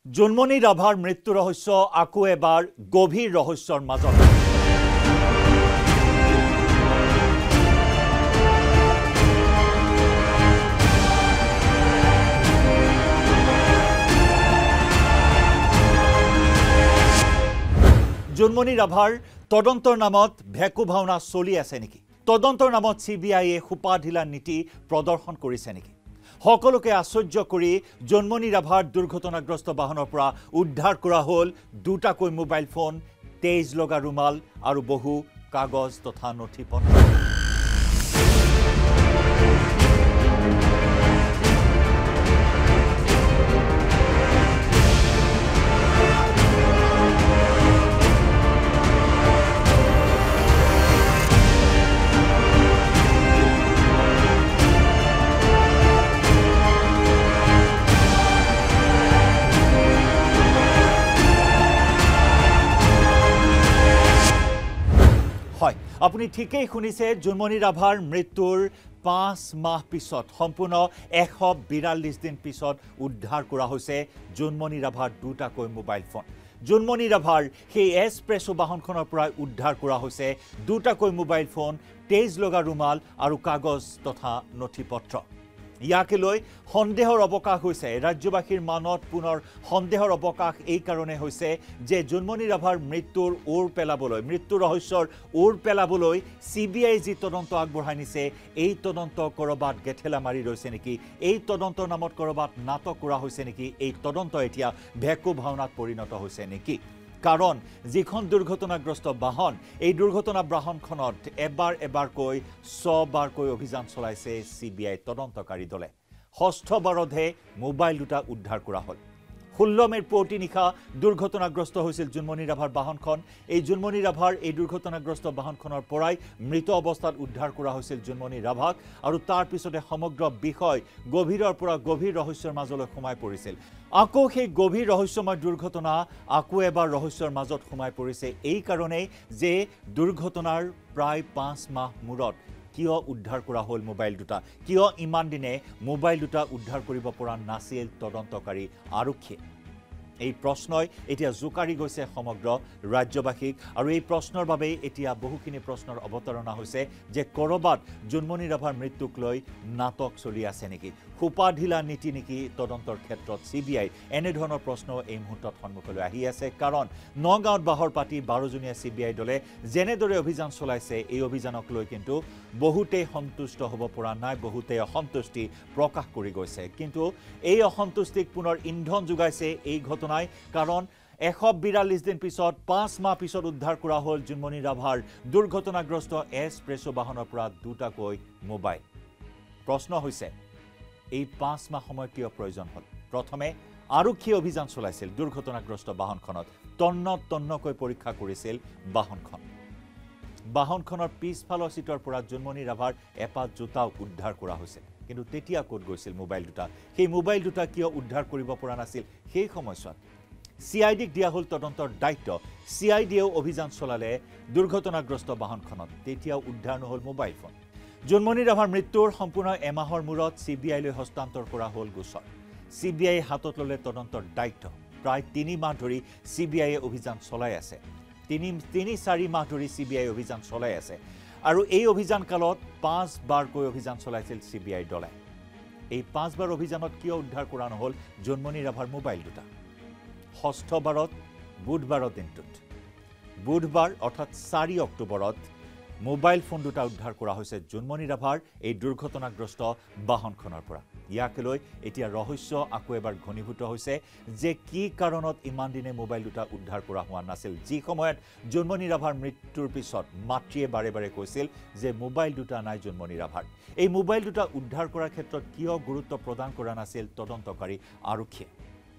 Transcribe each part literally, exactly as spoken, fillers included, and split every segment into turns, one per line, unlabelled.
জুনমনি ৰাভাৰ মৃত্যু ৰহস্য আকৌ এবাৰ গভীৰ ৰহস্যৰ মাজত। জুনমনি ৰাভাৰ তদন্তৰ নামত ভেকু ভাওনা চলি আছে নেকি? তদন্তৰ নামত চিবিআইয়ে খোপা ঢিলা নীতি প্ৰদৰ্শন কৰিছে নেকি? সকলোকে আশ্চৰ্য কৰি জুনমনি ৰাভাৰ দুৰ্ঘটনাগ্ৰস্ত বাহনৰ পৰা উদ্ধাৰ কৰা হ'ল দুটাকৈ মোবাইল ফোন, তেজ লগা ৰুমাল আৰু বহু কাগজ তথা নথি পত্ৰ। আপুনি ঠিকই শুনিছে, জুনমনি ৰাভাৰ মৃত্যুৰ পাঁচ মাহ পিছত সম্পূৰ্ণ এশ বিৰাল্লিছ দিন পিছত উদ্ধাৰ কৰা হৈছে জুনমনি ৰাভাৰ দুটাকৈ মোবাইল ফোন। জুনমনি ৰাভাৰ সেই এছপ্ৰেছো বাহনখনৰ পৰা উদ্ধাৰ কৰা হৈছে দুটাকৈ মোবাইল ফোন, তেজ লগা ৰুমাল আৰু কাগজ তথা নথি পত্ৰ। ইয়াকে লৈ সন্দেহৰ অৱকাশ হৈছে। ৰাজ্যবাসীৰ মনত পুনৰ সন্দেহৰ অৱকাশ এই কাৰণে হৈছে যে জুনমনি ৰাভাৰ মৃত্যুৰ ওৰ পেলাবলৈ, মৃত্যু ৰহস্যৰ ওৰ পেলাবলৈ চিবিআই যি তদন্ত আগবঢ়াই নিছে, এই তদন্ত কৰবাত গেঠেলা মাৰি ৰৈছে নেকি? এই তদন্তৰ নামত কৰবাত নাটক কৰা হৈছে নেকি? এই তদন্ত এতিয়া ভেকু ভাওনাত পৰিণত হৈছে নেকি? কাৰণ যিখন দুৰ্ঘটনাগ্ৰস্ত বাহন, এই দুৰ্ঘটনা বাহনখনত এবাৰ এবাৰকৈ ছবাৰকৈ অভিযান চলাইছে চিবিআই তদন্তকাৰী দলে। ষষ্ঠবাৰতহে মোবাইল দুটা উদ্ধাৰ কৰা হ'ল। ষোল্ল মেৰ পুৱতি নিশা দুৰ্ঘটনাগ্ৰস্ত হৈছিল জুনমনি ৰাভাৰ বাহনখন। এই জুনমনি ৰাভাৰ এই দুৰ্ঘটনাগ্ৰস্ত বাহনখনৰ পৰাই মৃত অৱস্থাত উদ্ধাৰ কৰা হৈছিল জুনমনি ৰাভাক, আৰু তাৰ পিছতে সমগ্ৰ বিষয় গভীৰৰ পৰা গভীৰ ৰহস্যৰ মাজলৈ সোমাই পৰিছিল। আকৌ সেই গভীৰ ৰহস্যময় দুৰ্ঘটনা আকৌ এবাৰ ৰহস্যৰ মাজত সোমাই পৰিছে এই কাৰণেই যে দুৰ্ঘটনাৰ প্ৰায় পাঁচ মাহ মূৰত কিয় উদ্ধাৰ কৰা হ'ল মোবাইল দুটা? কিয় ইমান দিনে মোবাইল দুটা উদ্ধাৰ কৰিব পৰা নাছিল তদন্তকাৰী আৰক্ষীয়ে? এই প্ৰশ্নই এতিয়া জোকাৰি গৈছে সমগ্ৰ ৰাজ্যবাসীক, আৰু এই প্ৰশ্নৰ বাবেই এতিয়া বহুখিনি প্ৰশ্নৰ অৱতাৰণা হৈছে যে কৰবাত জুনমনি ৰাভাৰ মৃত্যুক লৈ নাটক চলি আছে নেকি? খোপা ঢিলা নীতি নেকি তদন্তৰ ক্ষেত্ৰত চিবিআই? এনেধৰণৰ প্ৰশ্ন এই মুহূৰ্তত সন্মুখলৈ আহি আছে। কাৰণ নগাঁৱত বাহৰ পাতি বাৰজনীয়া চিবিআই দলে যেনেদৰে অভিযান চলাইছে, এই অভিযানক লৈ কিন্তু বহুতেই সন্তুষ্ট হ'ব পৰা নাই, বহুতেই অসন্তুষ্টি প্ৰকাশ কৰি গৈছে। কিন্তু এই অসন্তুষ্টিক পুনৰ ইন্ধন যোগাইছে এই ঘটনাই। কাৰণ এশ বিৰাল্লিছ দিন পিছত, পাঁচ মাহ পিছত উদ্ধাৰ কৰা হ'ল জুনমনি ৰাভাৰ দুৰ্ঘটনাগ্ৰস্ত এছপ্ৰেছো বাহনৰ পৰা দুটাকৈ মোবাইল। প্ৰশ্ন হৈছে, এই পাঁচ মাহ সময় কিয় প্ৰয়োজন হ'ল? প্ৰথমে আৰক্ষীয়ে অভিযান চলাইছিল দুৰ্ঘটনাগ্ৰস্ত বাহনখনত, তন্ন তন্নকৈ পৰীক্ষা কৰিছিল বাহনখন। বাহনখনৰ পিছফালৰ চিটৰ পৰা জুনমনি ৰাভাৰ এপাত জোতাও উদ্ধাৰ কৰা হৈছিল। কিন্তু তেতিয়া ক'ত গৈছিল মোবাইল দুটা? সেই মোবাইল দুটা কিয় উদ্ধাৰ কৰিব পৰা নাছিল সেই সময়ছোৱাত? চি আই ডিক দিয়া হ'ল তদন্তৰ দায়িত্ব। চি আই ডিয়েও অভিযান চলালে দুৰ্ঘটনাগ্ৰস্ত বাহনখনত, তেতিয়াও উদ্ধাৰ নহ'ল মোবাইল ফোন। জুনমনি ৰাভাৰ মৃত্যুৰ সম্পূৰ্ণ এমাহৰ মূৰত চিবিআইলৈ হস্তান্তৰ কৰা হ'ল গোচৰ। চিবিআইয়ে হাতত ল'লে তদন্তৰ দায়িত্ব। প্ৰায় তিনি মাহ ধৰি চিবিআইয়ে অভিযান চলাই আছে। তিনি তিনি চাৰি মাহ ধৰি চিবিআই অভিযান চলাই আছে, আৰু এই অভিযান কালত পাঁচবাৰকৈ অভিযান চলাইছিল চিবিআই দলে। এই পাঁচবাৰ অভিযানত কিয় উদ্ধাৰ কৰা নহ'ল জুনমনি ৰাভাৰ মোবাইল দুটা? ষষ্ঠবাৰত বুধবাৰৰ দিনটোত, বুধবাৰ অৰ্থাৎ চাৰি অক্টোবৰত মোবাইল ফোন দুটা উদ্ধাৰ কৰা হৈছে জুনমনি ৰাভাৰ এই দুৰ্ঘটনাগ্ৰস্ত বাহনখনৰ পৰা। ইয়াকে লৈ এতিয়া ৰহস্য আকৌ এবাৰ ঘনীভূত হৈছে যে কি কাৰণত ইমান দিনে মোবাইল দুটা উদ্ধাৰ কৰা হোৱা নাছিল। যি সময়ত জুনমনি ৰাভাৰ মৃত্যুৰ পিছত মাতৃয়ে বাৰে বাৰে কৈছিল যে মোবাইল দুটা নাই জুনমনি ৰাভাৰ। এই মোবাইল দুটা উদ্ধাৰ কৰাৰ ক্ষেত্ৰত কিয় গুৰুত্ব প্ৰদান কৰা নাছিল তদন্তকাৰী আৰক্ষীয়ে?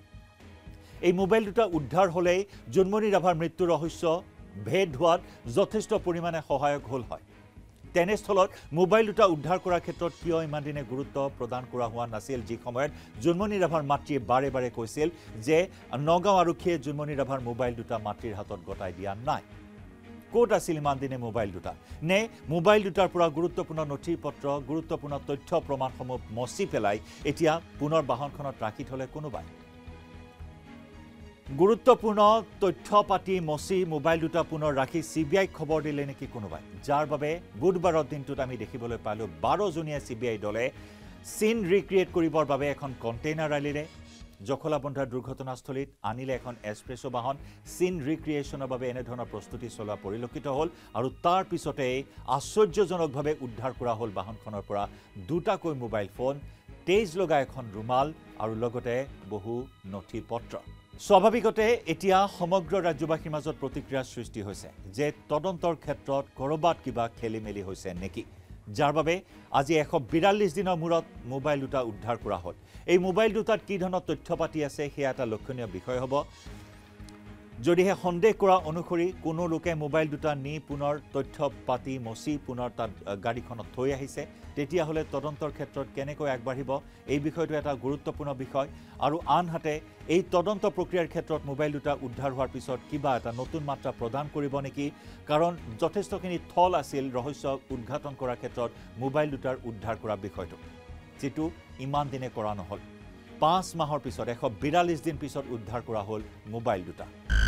এই মোবাইল দুটা উদ্ধাৰ হ'লেই জুনমনি ৰাভাৰ মৃত্যুৰ ৰহস্য ভেদ হোৱাত যথেষ্ট পৰিমাণে সহায়ক হ'ল হয়। তেনেস্থলত মোবাইল দুটা উদ্ধাৰ কৰাৰ ক্ষেত্ৰত কিয় ইমান দিনে গুৰুত্ব প্ৰদান কৰা হোৱা নাছিল, যি সময়ত জুনমনি ৰাভাৰ মাতৃয়ে বাৰে বাৰে কৈছিল যে নগাঁও আৰক্ষীয়ে জুনমনি ৰাভাৰ মোবাইল দুটা মাতৃৰ হাতত গতাই দিয়া নাই? ক'ত আছিল ইমান দিনে মোবাইল দুটা? নে মোবাইল দুটাৰ পৰা গুৰুত্বপূৰ্ণ নথি পত্ৰ, গুৰুত্বপূৰ্ণ তথ্য প্ৰমাণসমূহ মচি পেলাই এতিয়া পুনৰ বাহনখনত ৰাখি থ'লে কোনোবাই? গুৰুত্বপূৰ্ণ তথ্য পাতি মচি মোবাইল দুটা পুনৰ ৰাখি চিবিআই খবৰ দিলে নেকি কোনোবাই যাৰ বাবে বুধবাৰৰ দিনটোত আমি দেখিবলৈ পালো বাৰ জনীয়া চিবিআই দলে সিন ৰিক্ৰিয়েট কৰিবৰ বাবে এখন কণ্টেইনাৰ আনিলে জখলাবন্ধাৰ দুৰ্ঘটনাস্থলীত আনিলে এখন এক্সপ্ৰেছো বাহন সিন ৰিক্ৰিয়েশ্যনৰ বাবে এনে ধৰণৰ প্ৰস্তুতি চলোৱা পৰিলক্ষিত হ'ল আৰু তাৰ পিছতে আশ্চৰ্যজনকভাৱে উদ্ধাৰ কৰা হ'ল বাহনখনৰ পৰা দুটাকৈ মোবাইল ফোন তেজ লগা এখন ৰুমাল আৰু লগতে বহু নথি পত্ৰ স্বাভাৱিকতে এতিয়া সমগ্ৰ ৰাজ্যবাসীৰ মাজত প্ৰতিক্ৰিয়াৰ সৃষ্টি হৈছে যে তদন্তৰ ক্ষেত্ৰত কৰবাত কিবা খেলিমেলি হৈছে নেকি যাৰ বাবে আজি এশ বিৰাল্লিছ দিনৰ মূৰত মোবাইল দুটা উদ্ধাৰ কৰা হ'ল এই মোবাইল দুটাত কি ধৰণৰ তথ্য পাতি আছে সেয়া এটা লক্ষণীয় বিষয় হ'ব যদিহে সন্দেহ কৰা অনুসৰি কোনো লোকে মোবাইল দুটা নি পুনৰ তথ্য পাতি মচি পুনৰ তাত গাড়ীখনত থৈ আহিছে তেতিয়াহ'লে তদন্তৰ ক্ষেত্ৰত কেনেকৈ আগবাঢ়িব এই বিষয়টো এটা গুৰুত্বপূৰ্ণ বিষয় আৰু আনহাতে এই তদন্ত প্ৰক্ৰিয়াৰ ক্ষেত্ৰত মোবাইল দুটা উদ্ধাৰ হোৱাৰ পিছত কিবা এটা নতুন মাত্ৰা প্ৰদান কৰিব নেকি কাৰণ যথেষ্টখিনি থল আছিল ৰহস্য উদ্ঘাটন কৰাৰ ক্ষেত্ৰত মোবাইল দুটাৰ উদ্ধাৰ কৰা বিষয়টো যেটো ইমান দিনে কৰা নহল পাঁচ মাহৰ পিছত এশ বিৰাল্লিছ দিন পিছত উদ্ধাৰ কৰা হ'ল মোবাইল দুটা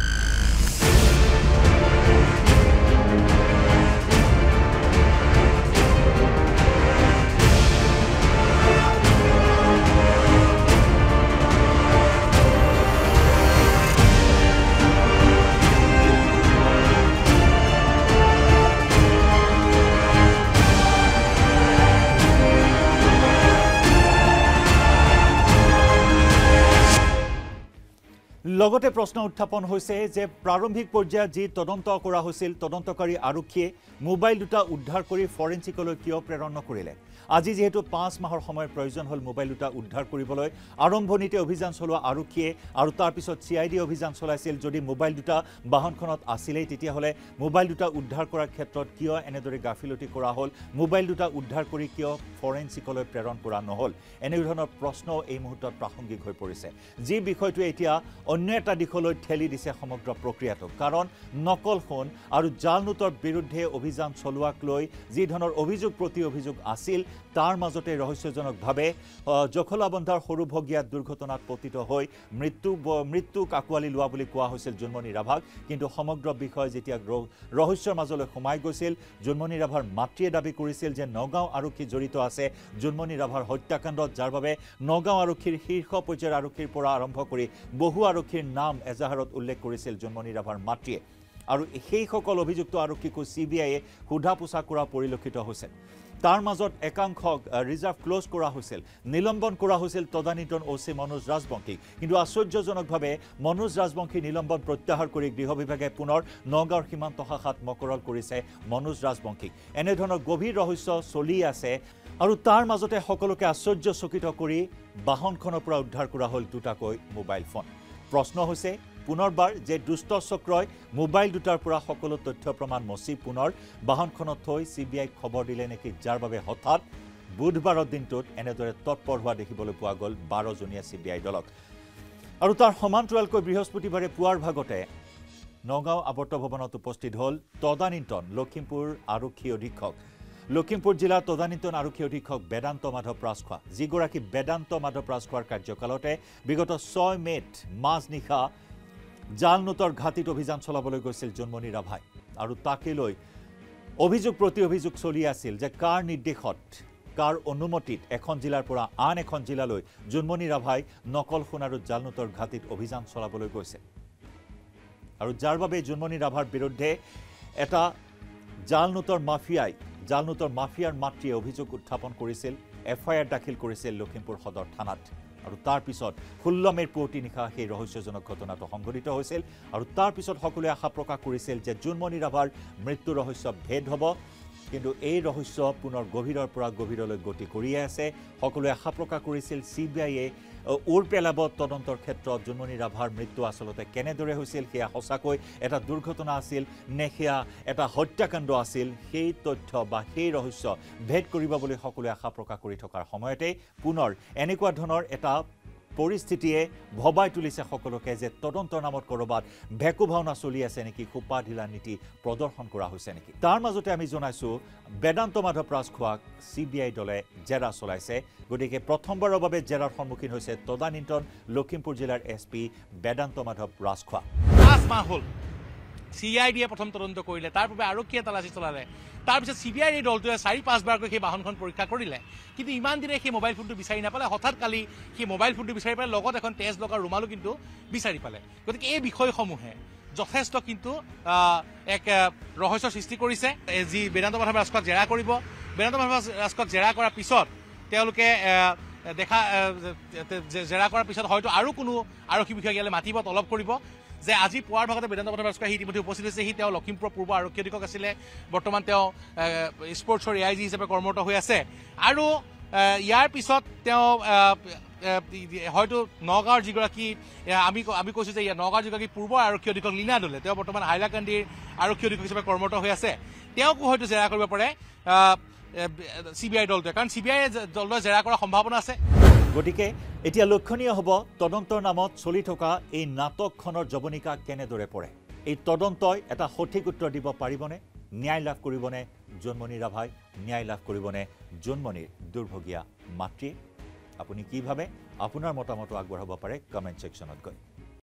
লগতে প্ৰশ্ন উত্থাপন হৈছে যে প্ৰাৰম্ভিক পৰ্যায়ত যি তদন্ত কৰা হৈছিল তদন্তকাৰী আৰক্ষীয়ে মোবাইল দুটা উদ্ধাৰ কৰি ফৰেনচিকলৈ কিয় প্ৰেৰণ নকৰিলে আজি যেহেতু পাঁচ মাহৰ সময়ৰ প্ৰয়োজন হ'ল মোবাইল দুটা উদ্ধাৰ কৰিবলৈ আৰম্ভণিতে অভিযান চলোৱা আৰক্ষীয়ে আৰু তাৰ পিছত চিআইডি অভিযান চলাইছিল যদি মোবাইল দুটা বাহনখনত আছিলেই তেতিয়াহ'লে মোবাইল দুটা উদ্ধাৰ কৰাৰ ক্ষেত্ৰত কিয় এনেদৰে গাফিলতি কৰা হ'ল মোবাইল দুটা উদ্ধাৰ কৰি কিয় ফৰেনচিকলৈ প্ৰেৰণ কৰা নহ'ল এনে ধৰণৰ প্ৰশ্ন এই মুহূৰ্তত প্ৰাসংগিক হৈ পৰিছে যি বিষয়টো এতিয়া অন্য এটা দিশলৈ ঠেলি দিছে সমগ্ৰ প্ৰক্ৰিয়াটো কাৰণ নকল ফোন আৰু জাল নোটৰ বিৰুদ্ধে অভিযান চলোৱাক লৈ যি ধৰণৰ অভিযোগ প্ৰতি অভিযোগ আছিল তাৰ মাজতে ৰহস্যজনকভাৱে জখলাবন্ধাৰ সৰু ভগিয়া দুৰ্ঘটনাত পতিত হৈ মৃত্যু মৃত্যু কাকুৱালি লোৱা বুলি কোৱা হৈছিল জুনমনি ৰাভাক কিন্তু সমগ্ৰ বিষয় যেতিয়া ৰহস্যৰ মাজলৈ সোমাই গৈছিল জুনমনি ৰাভাৰ মাতৃয়ে দাবী কৰিছিল যে নগাঁও আৰক্ষী জড়িত আছে জুনমনি ৰাভাৰ হত্যাকাণ্ডত যাৰ বাবে নগাঁও আৰক্ষীৰ শীৰ্ষ পৰ্যায়ৰ আৰক্ষীৰ পৰা আৰম্ভ কৰি বহু আৰক্ষীৰ নাম এজাহাৰত উল্লেখ কৰিছিল জুনমনি ৰাভাৰ মাতৃয়ে আৰু সেইসকল অভিযুক্ত আৰক্ষীকো চিবিআইয়ে সোধা পোছা কৰা পৰিলক্ষিত হৈছিল তাৰ মাজত একাংশ ৰিজাৰ্ভ ক্লোজ কৰা হৈছিল নিলম্বন কৰা হৈছিল তদানীতন ওচি মনোজ ৰাজবংশী কিন্তু আশ্চৰ্যজনকভাৱে মনোজ ৰাজবংশী নিলম্বন প্ৰত্যাহাৰ কৰি গৃহ বিভাগে পুনৰ নগাঁৱৰ সীমান্ত শাখাত মকৰল কৰিছে মনোজ ৰাজবংশীক এনে ধৰণৰ গভীৰ ৰহস্য চলি আছে আৰু তাৰ মাজতে সকলোকে আশ্চৰ্যচকিত কৰি বাহনখনৰ পৰা উদ্ধাৰ কৰা হ'ল দুটাকৈ মোবাইল ফোন প্ৰশ্ন হৈছে পুনৰবাৰ যে দুষ্ট চক্ৰই মোবাইল দুটাৰ পৰা সকলো তথ্য প্ৰমাণ মচি পুনৰ বাহনখনত থৈ চিবিআই খবৰ দিলে নেকি যাৰ বাবে হঠাৎ বুধবাৰৰ দিনটোত এনেদৰে তৎপৰ হোৱা দেখিবলৈ পোৱা গ'ল বাৰ জনীয়া চিবিআই দলক আৰু তাৰ সমান্তৰালকৈ বৃহস্পতিবাৰে পুৱাৰ ভাগতে নগাঁও আৱৰ্ত ভৱনত উপস্থিত হ'ল তদানীন্তন লখিমপুৰ আৰক্ষী অধীক্ষক লখিমপুৰ জিলাৰ তদানীন্তন আৰক্ষী অধীক্ষক বেদান্ত মাধৱ ৰাজখোৱা যিগৰাকী বেদান্ত মাধৱ ৰাজখোৱাৰ কাৰ্যকালতে বিগত ছয় মে'ত মাজনিশা জাল নোটৰ ঘাটিত অভিযান চলাবলৈ গৈছিল জুনমনি ৰাভাই আৰু তাকে লৈ অভিযোগ প্ৰতি অভিযোগ চলি আছিল যে কাৰ নিৰ্দেশত কাৰ অনুমতিত এখন জিলাৰ পৰা আন এখন জিলালৈ জুনমনি ৰাভাই নকল সোণ আৰু জাল নোটৰ ঘাটিত অভিযান চলাবলৈ গৈছিল আৰু যাৰ বাবে জুনমনি ৰাভাৰ বিৰুদ্ধে এটা জাল নোটৰ মাফিয়াই জাল নোটৰ মাফিয়াৰ মাতৃয়ে অভিযোগ উত্থাপন কৰিছিল এফ আই আৰ দাখিল কৰিছিল লখিমপুৰ সদৰ থানাত আৰু তাৰ পিছত ষোল্ল মে'ৰ পুৱতি নিশা সেই ৰহস্যজনক ঘটনাটো সংঘটিত হৈছিল আৰু তাৰ পিছত সকলোৱে আশা প্ৰকাশ কৰিছিল যে জুনমনি ৰাভাৰ মৃত্যু ৰহস্য ভেদ হ'ব কিন্তু এই ৰহস্য পুনৰ গভীৰৰ পৰা গভীৰলৈ গতি কৰিয়ে আছে সকলোৱে আশা প্ৰকাশ কৰিছিল চিবিআইয়ে উৰ পেলাব তদন্তৰ ক্ষেত্ৰত জুনমনি ৰাভাৰ মৃত্যু আচলতে কেনেদৰে হৈছিল সেয়া সঁচাকৈ এটা দুৰ্ঘটনা আছিল নে সেয়া এটা হত্যাকাণ্ড আছিল সেই তথ্য বা সেই ৰহস্য ভেদ কৰিব বুলি সকলোৱে আশা প্ৰকাশ কৰি থকাৰ সময়তে পুনৰ এনেকুৱা ধৰণৰ এটা পৰিস্থিতিয়ে ভবাই তুলিছে সকলোকে যে তদন্তৰ নামত কৰবাত ভেকু ভাওনা চলি আছে নেকি, খোপা ঢিলা নীতি প্ৰদৰ্শন কৰা হৈছে নেকি। তাৰ মাজতে আমি জনাইছোঁ বেদান্ত মাধৱ ৰাজখোৱাক চি বি আই দলে জেৰা চলাইছে। গতিকে প্ৰথমবাৰৰ বাবে জেৰাৰ সন্মুখীন হৈছে তদানীন্তন লখিমপুৰ জিলাৰ এছ পি বেদান্ত মাধৱ ৰাজখোৱা।
পাঁচ মাহ হ'ল চি আই ডিয়ে প্ৰথম তদন্ত কৰিলে, তাৰ বাবে আৰক্ষীয়ে তালাচী চলালে। তাৰপিছত চি বি আইৰ এই দলটোৱে চাৰি পাঁচবাৰকৈ সেই বাহনখন পৰীক্ষা কৰিলে, কিন্তু ইমান দিনে সেই মোবাইল ফোনটো বিচাৰি নাপালে। হঠাৎ কালি সেই মোবাইল ফোনটো বিচাৰি পালে, লগত এখন তেজ লগা ৰুমালো কিন্তু বিচাৰি পালে। গতিকে এই বিষয়সমূহে যথেষ্ট কিন্তু এক ৰহস্যৰ সৃষ্টি কৰিছে। যি বেদান্ত মাধৱ ৰাজখোৱাক জেৰা কৰিব, বেদান্ত মাধৱ ৰাজখোৱাক জেৰা কৰাৰ পিছত তেওঁলোকে দেখা জেৰা কৰাৰ পিছত হয়তো আৰু কোনো আৰক্ষী বিষয়া ইয়ালৈ মাতিব, তলব কৰিব যে আজি পুৱাৰ ভাগতে বেদান্ত মাধৱ ৰাজখোৱা সি ইতিমধ্যে উপস্থিত হৈছে। সি তেওঁ লখিমপুৰৰ পূৰ্ব আৰক্ষী অধীক্ষক আছিলে, বৰ্তমান তেওঁ স্পৰ্টছৰ এ আই জি হিচাপে কৰ্মৰত হৈ আছে। আৰু ইয়াৰ পিছত তেওঁ হয়তো নগাঁৱৰ যিগৰাকী আমি আমি কৈছোঁ যে নগাঁৱৰ যিগৰাকী পূৰ্ব আৰক্ষী অধীক্ষক লীনা দলে, তেওঁ বৰ্তমান হাইলাকান্দিৰ আৰক্ষী অধীক্ষক হিচাপে কৰ্মৰত হৈ আছে, তেওঁকো হয়তো জেৰা কৰিব পাৰে চি বি আই দলটোৱে, কাৰণ চি বি আই দলটোৱে জেৰা কৰাৰ সম্ভাৱনা আছে।
গতিকে এতিয়া লক্ষণীয় হ'ব তদন্তৰ নামত চলি থকা এই নাটকখনৰ জৱনিকা কেনেদৰে পৰে। এই তদন্তই এটা সঠিক উত্তৰ দিব পাৰিবনে? ন্যায় লাভ কৰিবনে জুনমণি ৰাভাই? ন্যায় লাভ কৰিবনে জুনমণিৰ দুৰ্ভগীয়া মাতৃয়ে? আপুনি কি ভাবে? আপোনাৰ মতামত আগবঢ়াব পাৰে কমেণ্ট ছেকশ্যনত গৈ।